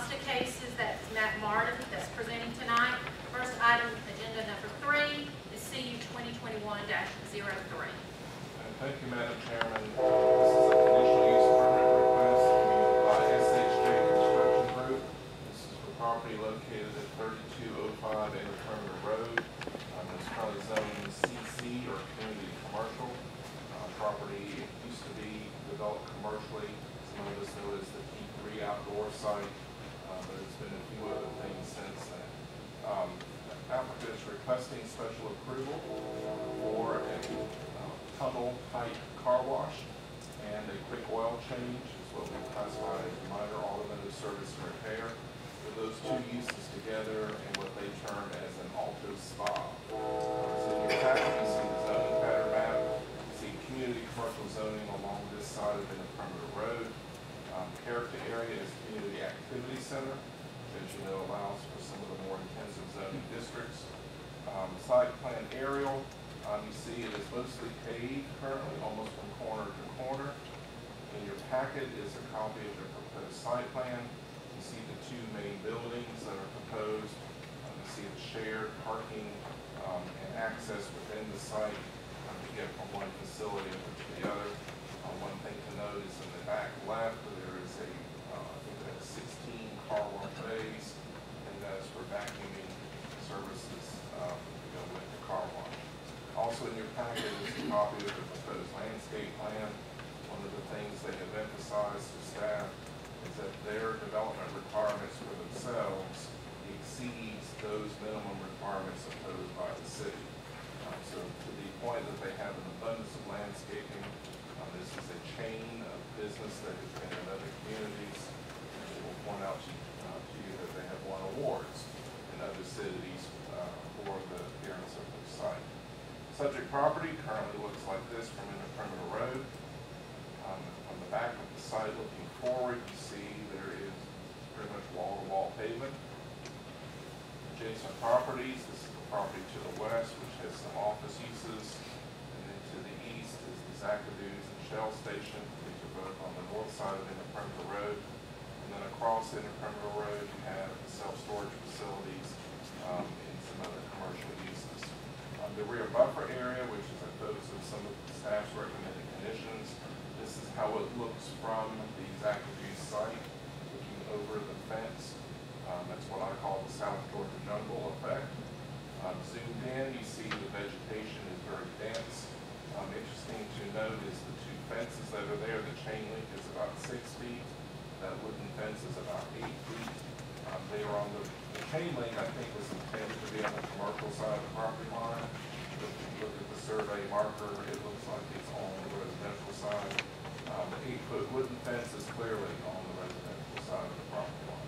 Costa cases. That's Matt Martin that's presenting tonight. First item, agenda number 3, is CU 2021-03. Thank you, Madam Chairman. This is a conditional use permit request by SHJ Construction Group. This is for property located at 3205 Interterminal Road. It's currently zoned CC, or community commercial. Property used to be developed commercially. Some of us know it as the P3 outdoor site, but it's been a few other things since then. Applicant is requesting special approval for a tunnel type car wash and a quick oil change, is what we classify as minor automotive service and repair. For those two uses together and what they term as an auto spa. So in your packet, you see the zoning pattern map. You see community commercial zoning along this side of Interterminal Road. Character area is community activity center, which, as you know, allows for some of the more intensive zoning districts. Site plan aerial. You see it is mostly paved currently, almost from corner to corner. In your packet is a copy of the proposed site plan. You see the two main buildings that are proposed. You see the shared parking and access within the site to get from one facility over to the other. One thing to note is in the back left, there is a, I think that's 16 car wash bays, and that's for vacuuming services to go with the car wash. Also in your packet is a copy of the proposed landscape plan. One of the things they have emphasized to staff is that their development requirements for themselves exceeds those minimum requirements imposed by the city. So to the point that they have an abundance of landscaping, this is a chain of business that has been in other communities, and we will point out to you that they have won awards in other cities for the appearance of their site. Subject property currently looks like this from Interterminal Road. On the back of the site looking forward, you see there is pretty much wall-to-wall pavement. Adjacent properties, this is the property to the west, which has some office uses, and then to the east is the Zacadoos and Shell Station, which are both on the north side of Interterminal Road. And then across Interterminal Road, you have self-storage facilities and some other commercial uses. The rear buffer area, which is a focus of some of the staff's recommended conditions, this is how it looks from the Zacadoos site, looking over the fence. That's what I call the South Georgia jungle effect. Zoomed in, you see the vegetation is very dense. Interesting to note is the two fences that are there. The chain link is about 6 feet. That wooden fence is about 8 feet. They are on the chain link, I think, was intended to be on the commercial side of the property line. But if you look at the survey marker, it looks like it's on the residential side. The 8-foot wooden fence is clearly on the residential side of the property line.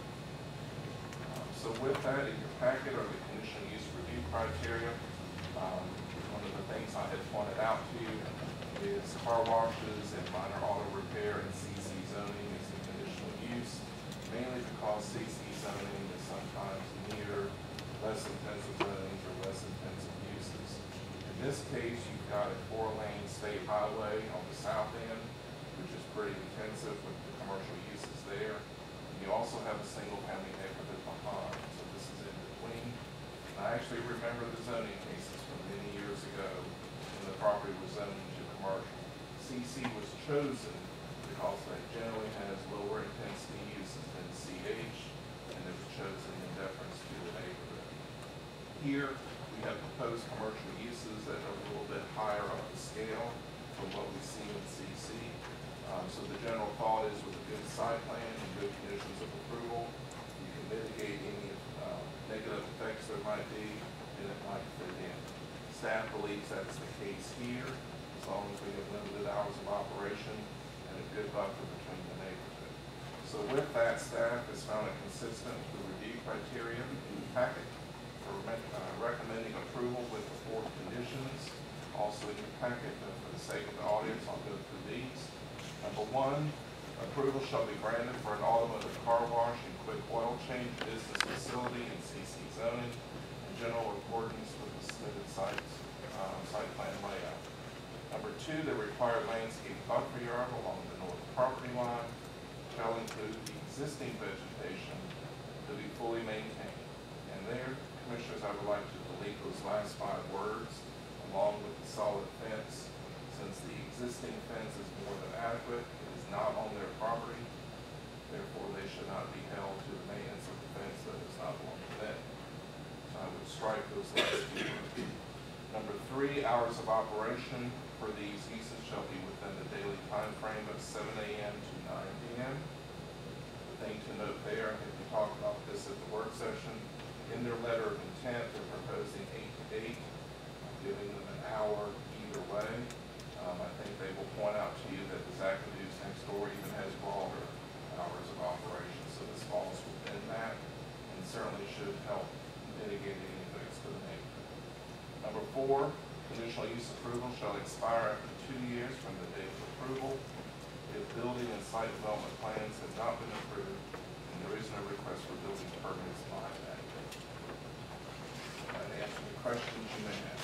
So with that, in your packet are the conditional use review criteria. One of the things I had pointed out to you is car washes and minor auto repair and CC zoning is a conditional use, mainly because CC zoning is sometimes near less intensive zonings or less intensive uses. In this case, you've got a 4-lane state highway on the south end, which is pretty intensive with the commercial uses there. And you also have a single-family neighborhood behind, so this is in between. And I actually remember the zoning cases from many years ago when the property was zoned to commercial. CC was chosen because it generally has lower intensity uses than CH, and it was chosen in deference to the neighborhood. Here, we have proposed commercial uses that are a little bit higher up the scale from what we see in CC. So the general thought is with a good site plan and good conditions of approval, you can mitigate any negative effects there might be, and it might fit in. Staff believes that's the case here, as long as we have limited hours of operation and a good buffer between the neighborhood. So with that, staff has found it consistent with the review criteria in the packet for recommending approval with the 4 conditions. Also in your packet, for the sake of the audience, I'll go through these. Number 1, approval shall be granted for an automotive car wash and quick oil change business facility in CC zoning in general accordance with the submitted site plan layout. Number 2, the required landscape buffer yard along the north property line. shall include the existing vegetation to be fully maintained. And there, Commissioners, I would like to delete those last 5 words along with the solid fence, since the existing fence is more than adequate. It is not on their property. Therefore, they should not be held to the maintenance of the fence that does not belong to them. So I would strike those last few words. Number 3, hours of operation for these uses shall be within the daily time frame of 7 a.m. to 9 p.m. The thing to note there, I think we talked about this at the work session, in their letter of intent, they're proposing 8 to 8, giving them an hour either way. I think they will point out to you that the Zacchaeus next door even has broader hours of operation, so this falls within that, and certainly should help mitigate any effects to the neighborhood. Number 4, conditional use approval shall expire after 2 years from the date of approval. If building and site development plans have not been approved, and there is no request for building permits by that date. And answer any questions you may have.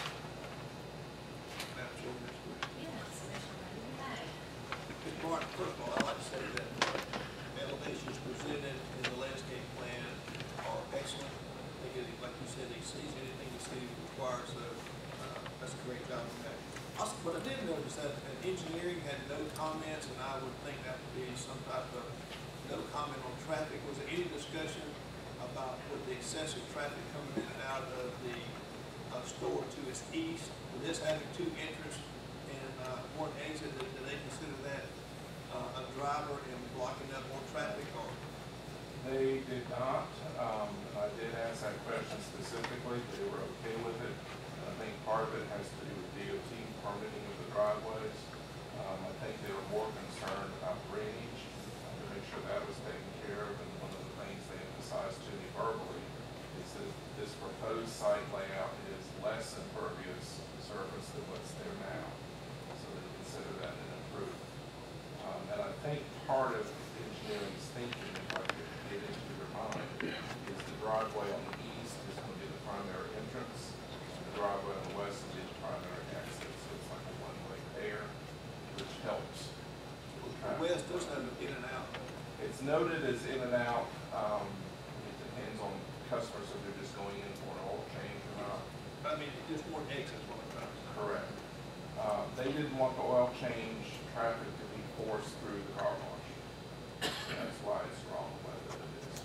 Yes, Commissioner May. Mr. Martin, first of all, I'd like to say that the elevations presented in the landscape plan are excellent. I think, like you said, it exceeds anything the city requires, so that's a great job on that. Also, what I did notice that engineering had no comments, and I would think that would be some type of no comment on traffic. Was there any discussion about with the excessive traffic coming in and out of the store to its east, with this having 2 entrances and 1 exit, do they consider that a driver and blocking up more traffic? Or They did not. I did ask that question specifically. They were okay with it. I think part of it has to do with DOT permitting of the driveways. I think they were more concerned about drainage to make sure that was taken care of. And one of the things they emphasized to me verbally is that this proposed site layout is less impervious surface than what's there now. So they consider that an improvement. And I think part of engineering's thinking, if I could get into your mind, is the driveway on the east is going to be the primary entrance, and the driveway on the west will be the primary exit. So it's like a one-way pair, which helps. the west does have an in and out. It's noted as in and out. It depends on customers if they're just going in for an oil change or not. I mean, just more exits what I'm trying to say. Correct. They didn't want the oil change traffic to be forced through the car wash. That's why it's wrong the way that it is.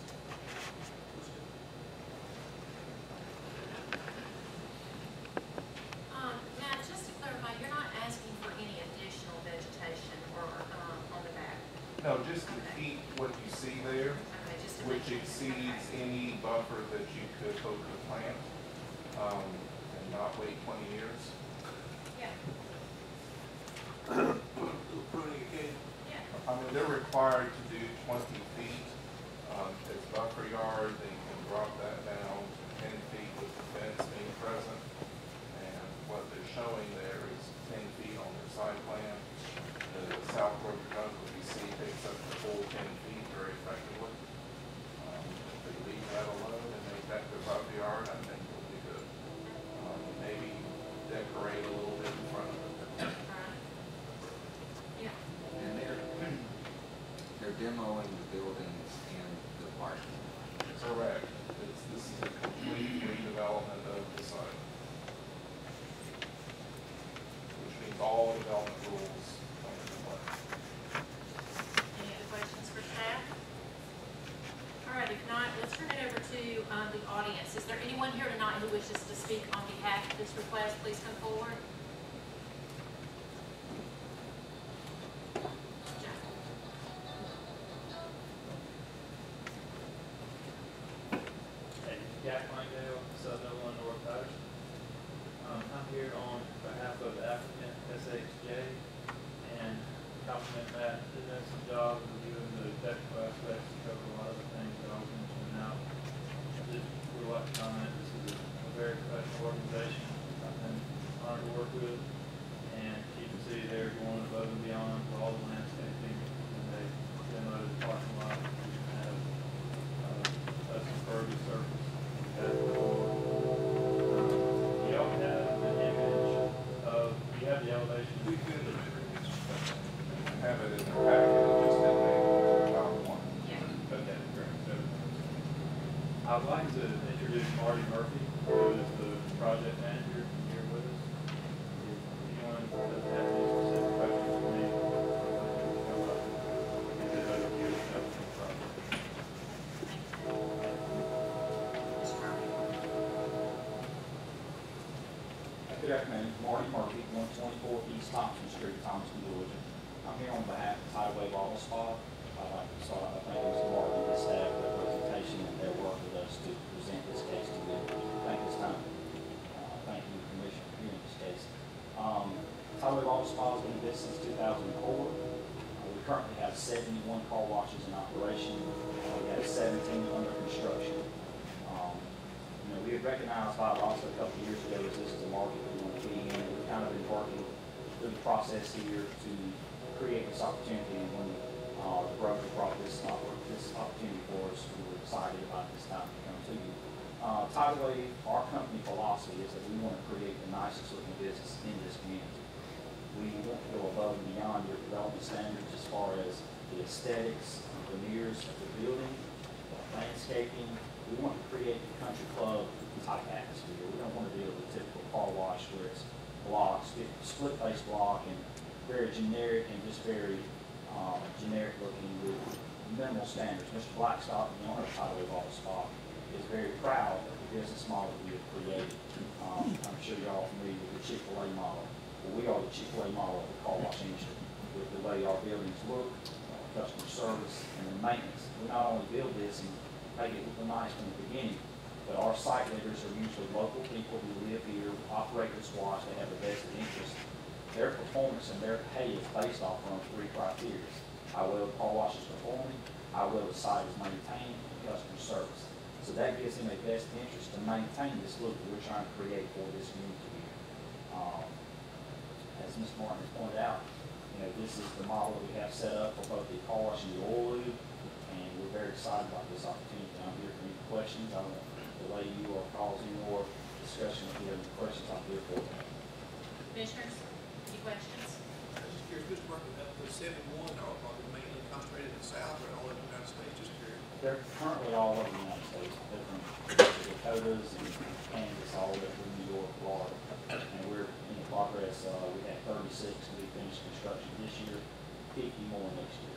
Now, just to clarify, you're not asking for any additional vegetation or on the back? No, just to keep what you see there, Okay, just to which make sure. exceeds Okay. any buffer that you could hope to plant, and not wait 20 years. Yeah, Little pruning again. yeah. I mean, they're required to do 20 feet as buffer yard. They can drop that down to 10 feet with the fence being present. And what they're showing there is 10 feet on their site plan. The South Road Trunk that we see takes up the full 10 feet very effectively. If they leave that alone and make that their buffer yard, I think it'll be good. Maybe decorate a little bit in front of it. Right. Yeah. And they're demoing the buildings and the parking. Correct. This is a complete redevelopment of the site. Which means all development rules come into play. Any other questions for staff? All right, if not, let's turn it over to the audience. Is there anyone here tonight who wishes to speak on behalf of this request? Please come forward. Jack. Hey, Jack Langdale, Southern Illinois North Coast. I'm here on behalf of the applicant SHJ and compliment Matt, did an excellent job of reviewing the technical aspects and covered a lot of the things that I was mentioning now. Just would like to comment, this is a very professional organization I've been honored to work with, and you can see they're going above and beyond for all the landscaping, and they demoed the parking lot to have less impervious surface. You all have an image of, you have the elevation. We could. Have it in the packet, it just didn't make it to the top. I'd like to introduce Marty Murphy, who is the project manager here with us. If anyone doesn't have any specific questions for me, come up and give an overview of the project. Mr. Murphy? Good afternoon, Marty Murphy, 124 East Thompson Street, Thompson, Georgia. I'm here on behalf of Tidal Wave Auto Spa. I'd like to start out by thanking Mr. Martin and his staff for their presentation and their work with us to present this case to you. Thank this time. Thank you, Commissioner, for hearing this case. Tidal Wave Auto Spa has been in business since 2004. We currently have 71 car washes in operation. We have 17 under construction. We had recognized Five also a couple of years ago as this is a market we want to be in. We've kind of been working through the process here to create this opportunity, and when the broker brought this opportunity for us, we were excited about this time to come to you. Tidal Wave, our company philosophy is that we want to create the nicest looking business in this community. We want to go above and beyond your development standards as far as the aesthetics, the veneers of the building, the landscaping. We want to create the country club type atmosphere. We don't want to deal with the typical car wash where it's blocks, split face block, and very generic and just very generic looking with minimal standards. Mr. Blackstock, the owner of Tidal Wave Auto Spa, is very proud of the business model we have created. I'm sure you're all familiar with the Chick-fil-A model. Well, we are the Chick-fil-A model of the car wash industry with the way our buildings look, customer service, and the maintenance. We not only build this and make it look nice from the beginning, but our site leaders are usually local people who live here, operate this wash, they have a vested interest. Their performance and their pay is based off on 3 criteria. How well the car wash is performing, how well the site is maintained, and customer service. So that gives them a vested interest to maintain this look that we're trying to create for this community here. As Ms. Martin has pointed out, this is the model that we have set up for both the car wash and the oil lube, and we're very excited about this opportunity. I'm here for any questions. I don't want to delay you or cause any more discussion. If you have any questions, I'm here for them. Commissioners, any questions? I'm just curious, Mr. Murphy, the 71 are probably mainly concentrated in the South or all over the United States? Just curious. They're currently all over the United States. They're from Dakotas and Kansas, all the way through New York, Florida. And we're in the progress. We have 36 to be finished construction this year, 50 more next year.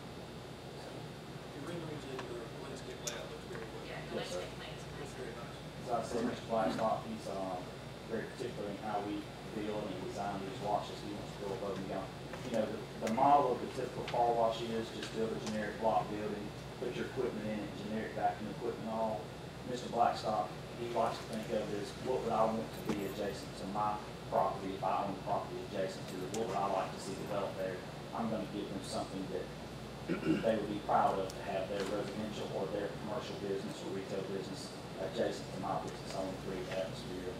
Your renderings in your landscape layout looks very well. Yeah, the Yes, sir. landscape plan is Looks nice. very nice. As I said, Mr. Blackstock, he's very particular in how we build and design these washes. He wants to go above and beyond. The model of the typical car wash is just build a generic block building, put your equipment in it, generic vacuum equipment all. Mr. Blackstock, he likes to think of it as what would I want to be adjacent to my property if I own property adjacent to it? What would I like to see developed there? I'm going to give them something that they would be proud of to have their residential or their commercial business or retail business adjacent to my business. I want to create atmosphere.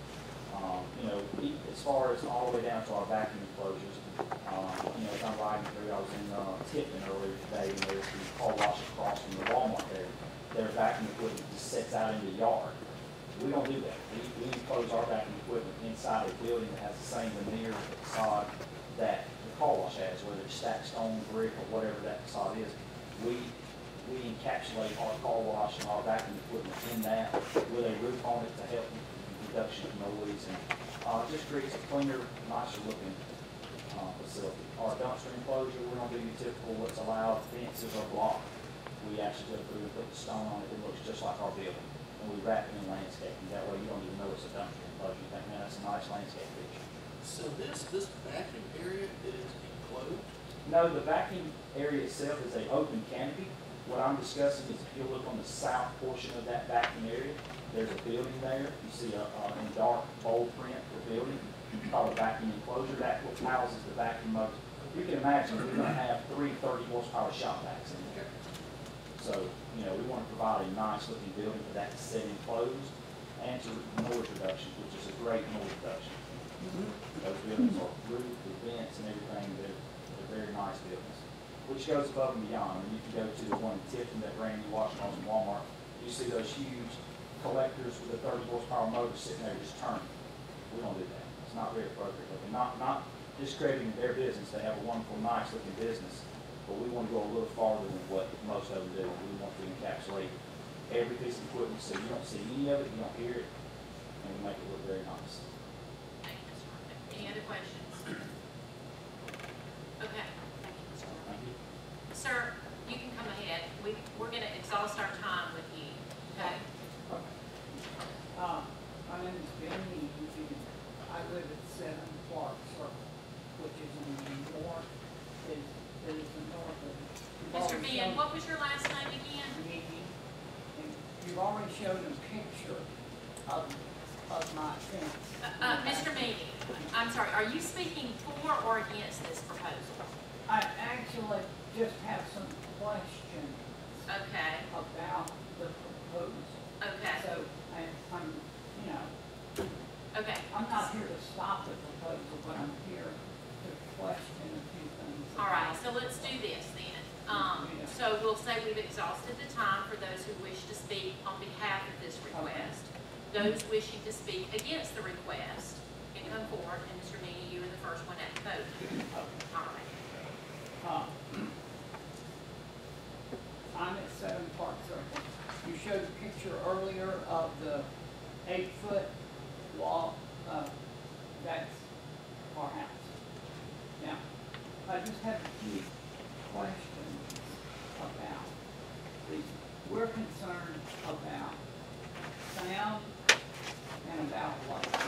As far as all the way down to our vacuum enclosures, as I'm riding through, I was in Tipton earlier today, and there's the car wash across from the Walmart there. Their vacuum equipment just sets out in the yard. We don't do that. We enclose our vacuum equipment inside a building that has the same veneer facade that the car wash has, whether it's stacked stone, brick, or whatever that facade is. We encapsulate our car wash and our vacuum equipment in that with a roof on it to help with reduction of noise, and just creates a cleaner, nicer looking facility. Our dumpster enclosure, we don't do your typical what's allowed fences or block. We actually go through and put the stone on it. It looks just like our building, and we wrap it in landscaping. That way you don't even know it's a dumpster enclosure. You think, man, that's a nice landscape picture. So this vacuum area is enclosed? No, the vacuum area itself is an open canopy. What I'm discussing is if you look on the south portion of that vacuum area, there's a building there. You see in dark, bold print, the building called a vacuum enclosure. That's what houses the vacuum motors. You can imagine we're going to have 3 30 horsepower shop vacs in there. So, we want to provide a nice looking building for that to sit enclosed and to noise reduction, which is a great noise reduction. Those buildings are roofed with vents and everything. They're very nice buildings, which goes above and beyond. And you can go to the one in Tipton that Randy watched on Walmart. You see those huge collectors with a 30 horsepower motor sitting there just turning. We don't do that. It's not very appropriate. Looking. Not discrediting their business. They have a wonderful, nice looking business, but we want to go a little farther than what most of them do. We want to encapsulate every piece of equipment, so you don't see any of it, you don't hear it, and we make it look very nice. Thank you, Mr. Murphy. Any other questions? Okay, thank you, Mr. Murphy. Thank you. Sir, you can come ahead. We're gonna exhaust our time with you, okay? My name is Benny Eugene. I live at 7 Clark Circle, which is in the north, is the north of. Mr. Meehan, what was your last name again? Meehan. And you've already shown a picture of my fence. Mr. Meehan, I'm sorry, are you speaking for or against this proposal? I actually just have some questions Okay, about the proposal. okay, So I'm, you know, okay. I'm not here to stop the proposal, but I'm here to question a few things. All right, so let's do this then. So we'll say we've exhausted the time for those who wish to speak on behalf of this request. Those wishing to speak against the request can come forward, and Mr. Meany, you are the first one at the podium. All right. I'm at 7 Park Circle. You showed a picture earlier of the 8-foot wall. That's our house. Now, I just have a few questions about these. We're concerned about sound and about light.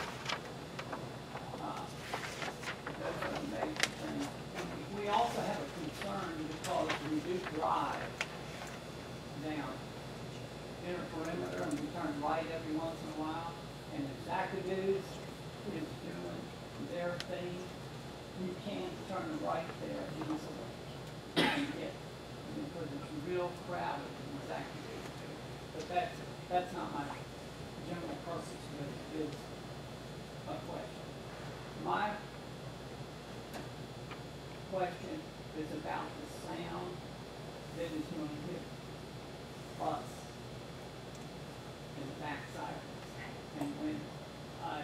Those are the major things. And we also have a concern because we do drive down inner perimeter and we turn right every once in a while. And if Zacadoo's is doing their thing, you can't turn right there easily and get, because it's real crowded in Zacadoo's too. But that's not my general purpose, but it is a question. My question is about the sound that is going to hit us in the backside of this. And when I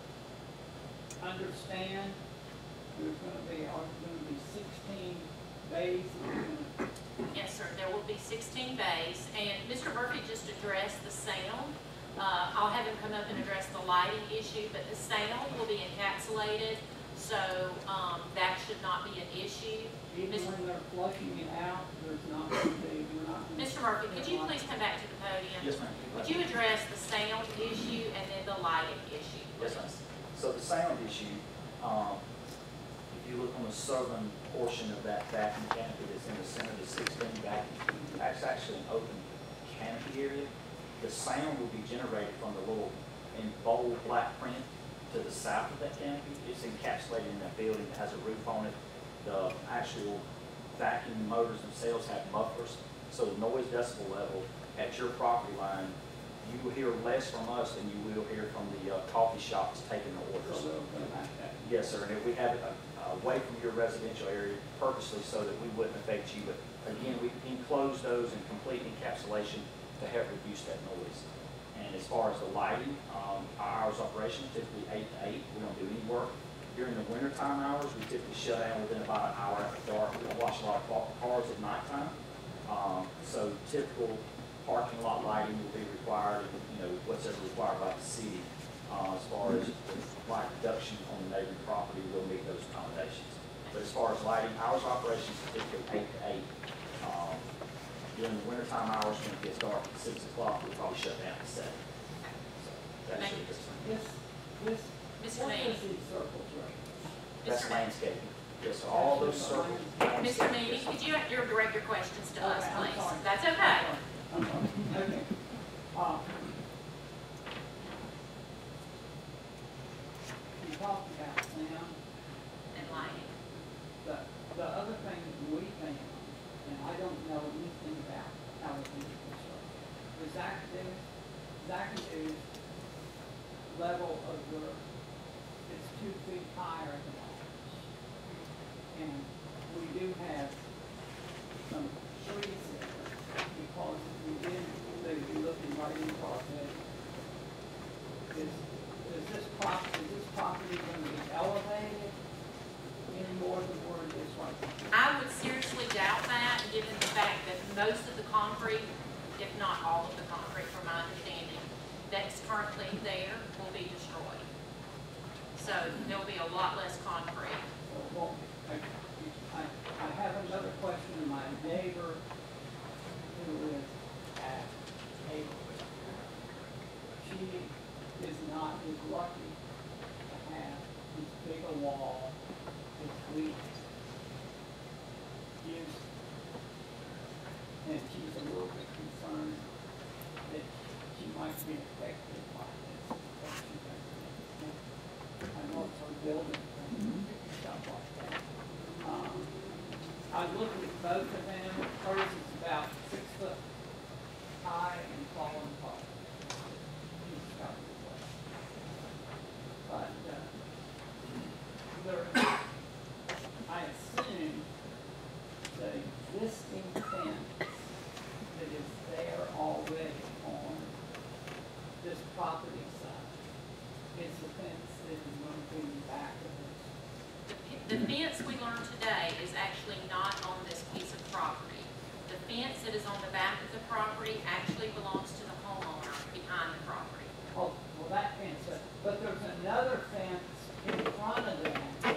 understand there's going to be 16 bays, Yes, sir, there will be 16 bays, and Mr. Murphy just addressed the sound. I'll have him come up and address the lighting issue, but the sound will be encapsulated, so that should not be an issue. even when they're flushing it out, there's not going to be, we're not. gonna- Mr. Murphy, could you please come back to the podium? Yes, ma'am. Would you address the sound issue and then the lighting issue, Yes, please? ma'am. So the sound issue, if you look on the southern portion of that vacuum canopy that's in the center of the 16 vacuum, that's actually an open canopy area. The sound will be generated from the little in bold black print to the south of that canopy. It's encapsulated in that building that has a roof on it. The actual vacuum motors themselves have mufflers, so the noise decibel level at your property line, you will hear less from us than you will hear from the coffee shops taking the So orders. they'll go like that. Yes, sir, and if we have it away from your residential area purposely so that we wouldn't affect you, but again, we enclose those in complete encapsulation to help reduce that noise. And as far as the lighting, our hours of operation typically 8 to 8. We don't do any work during the wintertime hours. We typically shut down within about an hour after dark. We don't watch a lot of cars at nighttime. So typical parking lot lighting will be required, and, you know, whatever required by the city. As far as light reduction on the neighboring property, we'll meet those accommodations. But as far as lighting, hours of operations typically 8 to 8. During the wintertime hours, when it gets dark at 6 o'clock, we'll probably shut down at 7. So that's Thank you. This, Mr. what Meany. is these circles right? That's Mr. Meany. landscaping. Yes, so all those circles. Mr. Meany, could you direct your questions to us, Okay, I'm please? sorry. That's okay. I'm sorry. Okay. You talked about sound. And lighting. The other thing that we found, and I don't know anything about how it is constructed, the Zacadoo's level of work is 2 feet higher than ours. And we do have some trees there, because if we didn't, they'd be looking right into our head. Is this property going to be elevated any more than where it is right now? I would seriously doubt that, given the fact that most of the concrete, if not all of the concrete, So there'll be a lot less concrete. Well, I have another question. My neighbor who is at Hayward, she is not as lucky to have this bigger wall as we use. And she's a little bit concerned that she might be affected by this. But she doesn't. I know it's her building and stuff like that. I looked at both of them. Hers is about 6 foot high and falling apart. She's got it away. But there, I assume the existing fence that is there already on this property side is the fence that is going to be back of this. The fence we learned today is actually not on this piece of property. The fence that is on the back of the property actually belongs to the homeowner behind the property. Oh, well, that fence, but there's another fence in front of that.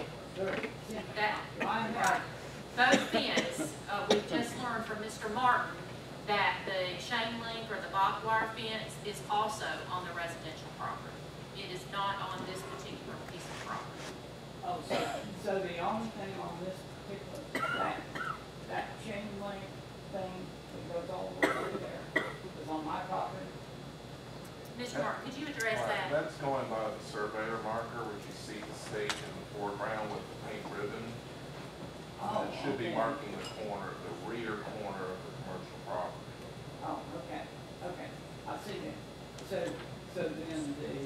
I have, Both fence, we just learned from Mr. Martin that the chain link or the barbed wire fence is also on the residential property. It is not on this particular piece of property. oh, so the only thing on this particular, that chain link thing that goes all the way over there is on my property? Mr. Martin, could you address Right, that? That's going by the surveyor marker, which you see the stake in the foreground with the paint ribbon. Oh, It should be okay. marking the corner, the rear corner of the commercial property. Oh, okay, I see that. So then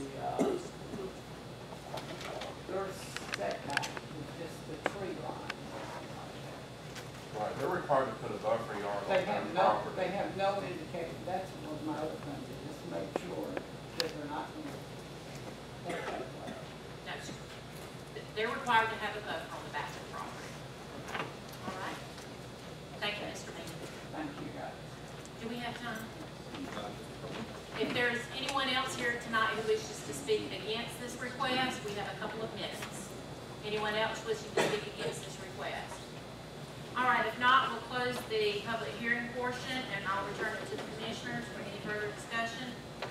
their setback is just the tree line. Right, they're required to put a buffer yard They on their have no, property. they have no indication, that's was my other thing, to just make sure that they're not going to take that way. No, sir. They're required to have a buffer on the back of the property. All right? Thank you, Mr. Meehan. Thank you, guys. Do we have time? If there's anyone else here tonight who wishes to speak against this request, we have a couple of minutes. Anyone else wishing to speak against this request? All right, if not, we'll close the public hearing portion and I'll return it to the commissioners for any further discussion.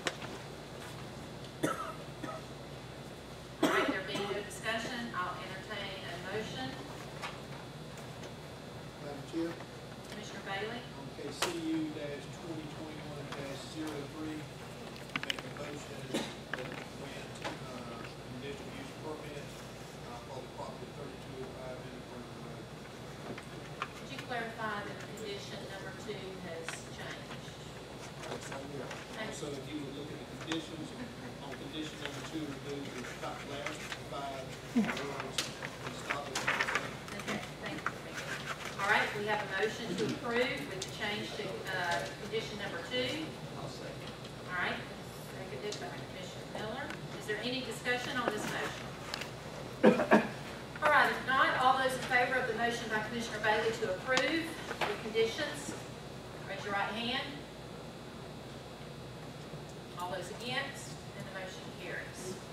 All right, there being no discussion, I'll entertain a motion. Madam Chair, Commissioner Bailey? on case CU-2021-03, make a motion that grant conditional use permit for the property 3205 Independent Road. Could you clarify that condition number 2 has changed? So if you would look at the conditions, on condition number 2, remove the top last 5 words and stop at number 7. Okay, thank you. All right, we have a motion to approve with the change to condition number 2. All right, seconded by Commissioner Miller. Is there any discussion on this motion? All right, if not, all those in favor of the motion by Commissioner Bailey to approve the conditions, raise your right hand. All those against, and the motion carries.